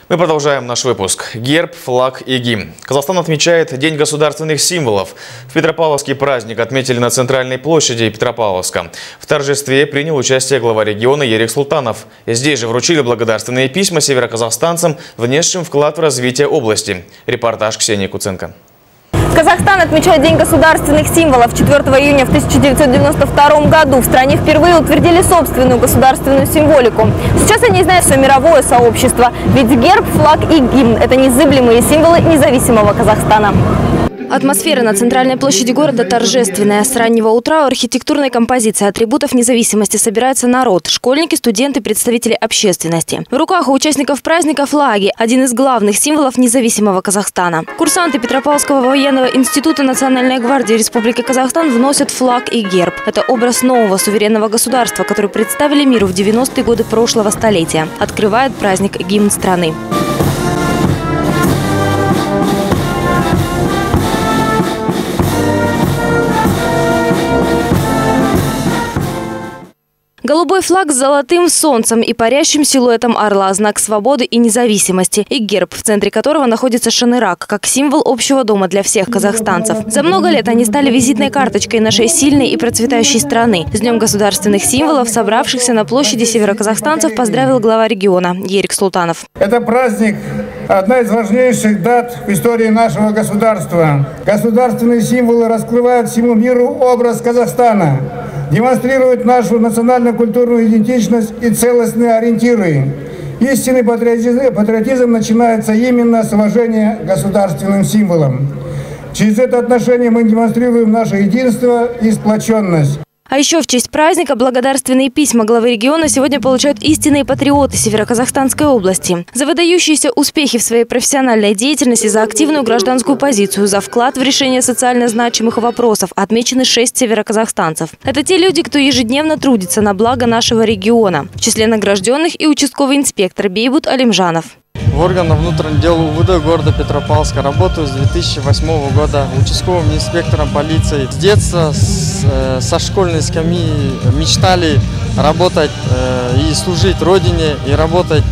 Мы продолжаем наш выпуск. Герб, флаг и гимн. Казахстан отмечает День государственных символов. В Петропавловский праздник отметили на центральной площади Петропавловска. В торжестве принял участие глава региона Ерик Султанов. Здесь же вручили благодарственные письма североказахстанцам, внесшим вклад в развитие области. Репортаж Ксении Куценко. Казахстан отмечает День государственных символов. 4 июня в 1992 году в стране впервые утвердили собственную государственную символику. Сейчас они знают все мировое сообщество. Ведь герб, флаг и гимн – это незыблемые символы независимого Казахстана. Атмосфера на центральной площади города торжественная. С раннего утра у архитектурной композиции атрибутов независимости собирается народ – школьники, студенты, представители общественности. В руках у участников праздника флаги – один из главных символов независимого Казахстана. Курсанты Петропавловского военного института Национальной гвардии Республики Казахстан вносят флаг и герб. Это образ нового суверенного государства, который представили миру в 90-е годы прошлого столетия. Открывает праздник гимн страны. Голубой флаг с золотым солнцем и парящим силуэтом орла – знак свободы и независимости. И герб, в центре которого находится шанырак, как символ общего дома для всех казахстанцев. За много лет они стали визитной карточкой нашей сильной и процветающей страны. С Днем государственных символов собравшихся на площади североказахстанцев поздравил глава региона Ерик Султанов. Это праздник – одна из важнейших дат в истории нашего государства. Государственные символы раскрывают всему миру образ Казахстана, демонстрируют нашу национально-культурную идентичность и целостные ориентиры. Истинный патриотизм начинается именно с уважения к государственным символам. Через это отношение мы демонстрируем наше единство и сплоченность. А еще в честь праздника благодарственные письма главы региона сегодня получают истинные патриоты Североказахстанской области. За выдающиеся успехи в своей профессиональной деятельности, за активную гражданскую позицию, за вклад в решение социально значимых вопросов отмечены 6 североказахстанцев. Это те люди, кто ежедневно трудится на благо нашего региона. В числе награжденных и участковый инспектор Бейбут Алимжанов. В органах внутренних дел УВД города Петропавловска работаю с 2008 года участковым инспектором полиции. С детства, со школьной скамьи мечтали работать и служить родине, и работать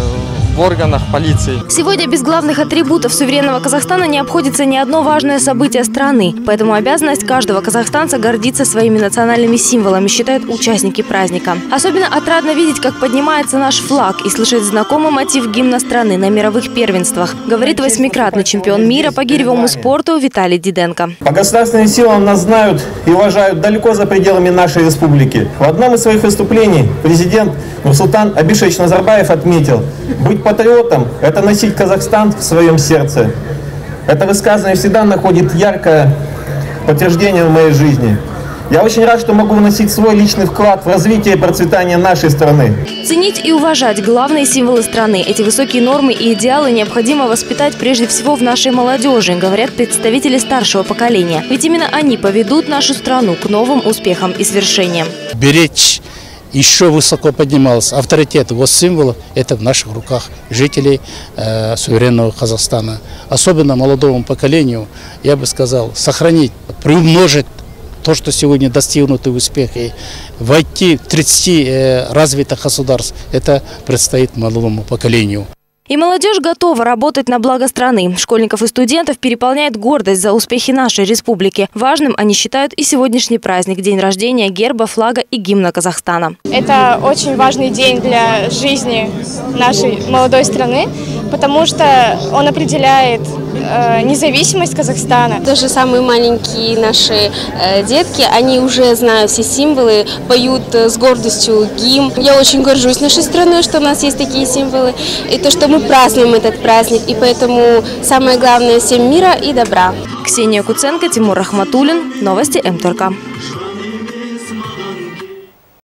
в органах полиции. Сегодня без главных атрибутов суверенного Казахстана не обходится ни одно важное событие страны. Поэтому обязанность каждого казахстанца гордиться своими национальными символами, считают участники праздника. Особенно отрадно видеть, как поднимается наш флаг и слышать знакомый мотив гимна страны на мировых первенствах, говорит 8-кратный чемпион мира по гиревому спорту Виталий Диденко. По государственным силам нас знают и уважают далеко за пределами нашей республики. В одном из своих выступлений президент Нурсултан Абишевич Назарбаев отметил: быть патриотом – это носить Казахстан в своем сердце. Это высказывание всегда находит яркое подтверждение в моей жизни. Я очень рад, что могу вносить свой личный вклад в развитие и процветание нашей страны. Ценить и уважать главные символы страны. Эти высокие нормы и идеалы необходимо воспитать прежде всего в нашей молодежи, говорят представители старшего поколения. Ведь именно они поведут нашу страну к новым успехам и свершениям. Беречь еще высоко поднимался авторитет госсимволов – это в наших руках жителей суверенного Казахстана. Особенно молодому поколению, я бы сказал, сохранить, приумножить то, что сегодня достигнуты успехи, войти в 30 развитых государств, это предстоит молодому поколению. И молодежь готова работать на благо страны. Школьников и студентов переполняет гордость за успехи нашей республики. Важным они считают и сегодняшний праздник – день рождения герба, флага и гимна Казахстана. Это очень важный день для жизни нашей молодой страны, потому что он определяет независимость Казахстана. Даже самые маленькие наши детки, они уже знают все символы, поют с гордостью гимн. Я очень горжусь нашей страной, что у нас есть такие символы, и то, что мы празднуем этот праздник. И поэтому самое главное – всем мира и добра. Ксения Куценко, Тимур Рахматуллин. Новости МТРК.